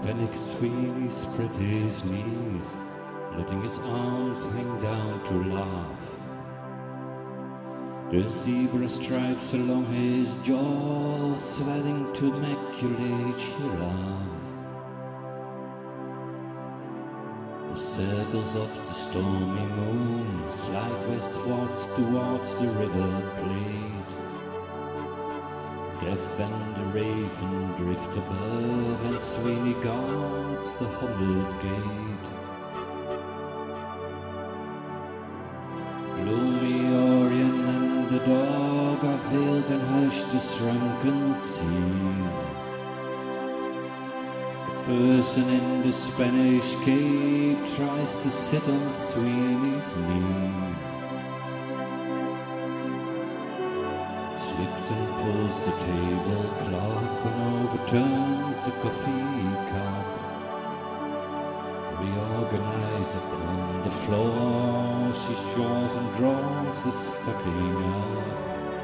Panic Sweeney spread his knees, letting his arms hang down to laugh. The zebra stripes along his jaw, swelling to immaculate giraffe. The circles of the stormy moon slide westwards towards the river plate. Death and the raven drift above, and Sweeney guards the humbled gate. Gloomy Orion and the dog are veiled and hushed to shrunken seas. A person in the Spanish cape tries to sit on Sweeney's knees. Slips and pulls the tablecloth and overturns the coffee cup. Reorganized upon the floor, she shawls and draws the stocking up.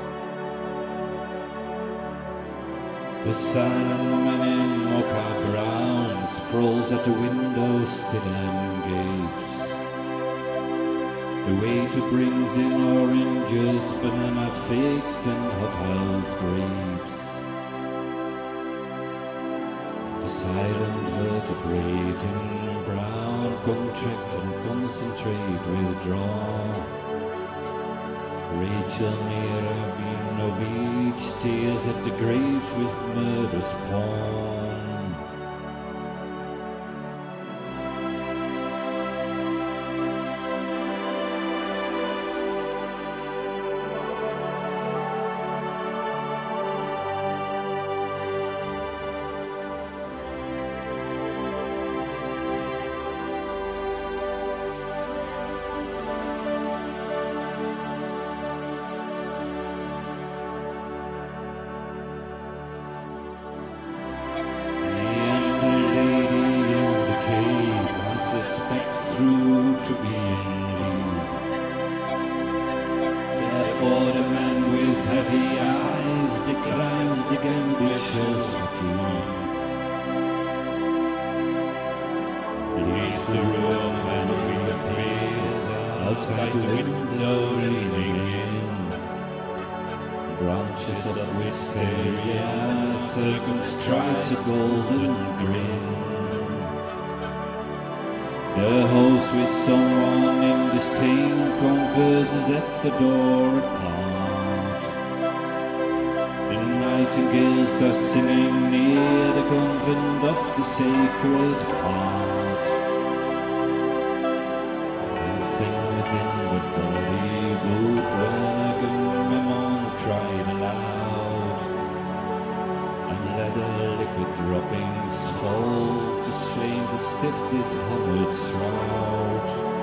The silent man in mocha brown sprawls at the window, still and gapes. The waiter brings in oranges, banana figs and hothouse grapes. The silent vertebrating brown contract and concentrate, withdraw. Rachel Mirabinovich stares at the grave with murderous pawn. Outside the window leaning in, branches of wisteria circumstrikes a golden grin. The host with someone in disdain converses at the door apart. The nightingales are singing near the convent of the Sacred Heart. Within the body boot when Agamemnon cried aloud, and let the liquid droppings fall to slain the stiff dishonored shroud.